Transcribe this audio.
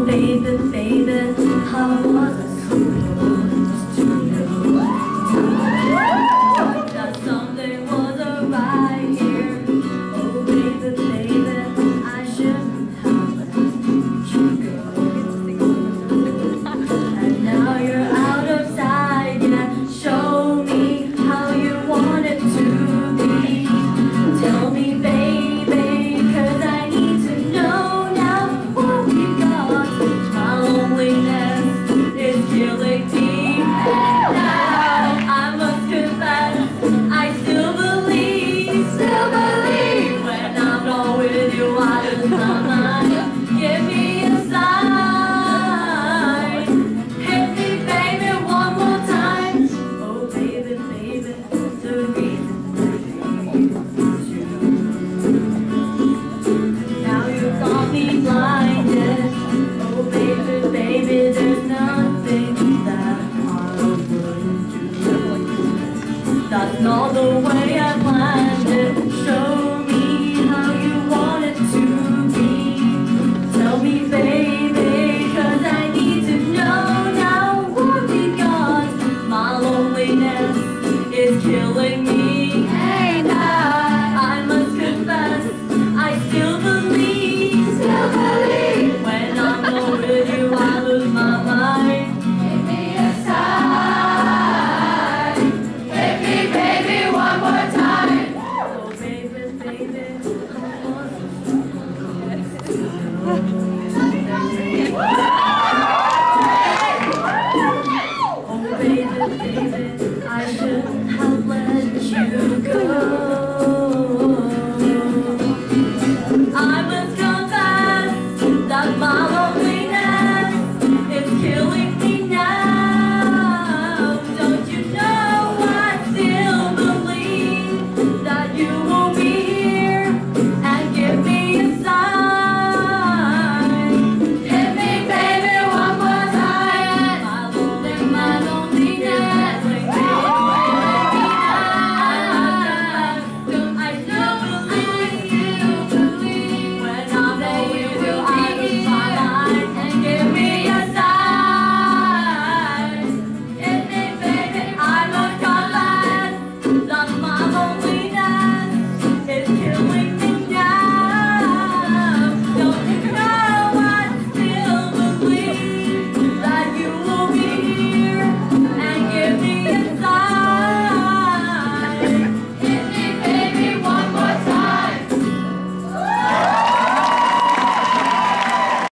baby, baby, how was I supposed to know that someday was right here? Oh baby, baby, I shouldn't have let you go. And now you're out of sight, yeah. Show me how you want it to be. Tell me, baby, 'cause I need to know now what we got. My loneliness is killing me. Now I must confess, I still believe when I'm not with you, I lose my mind. Give me a sign, hit me, baby, one more time. Oh baby, baby, the reason I need you. Now you got me blinded. Oh baby, baby, there's nothing that I wouldn't do. That's not the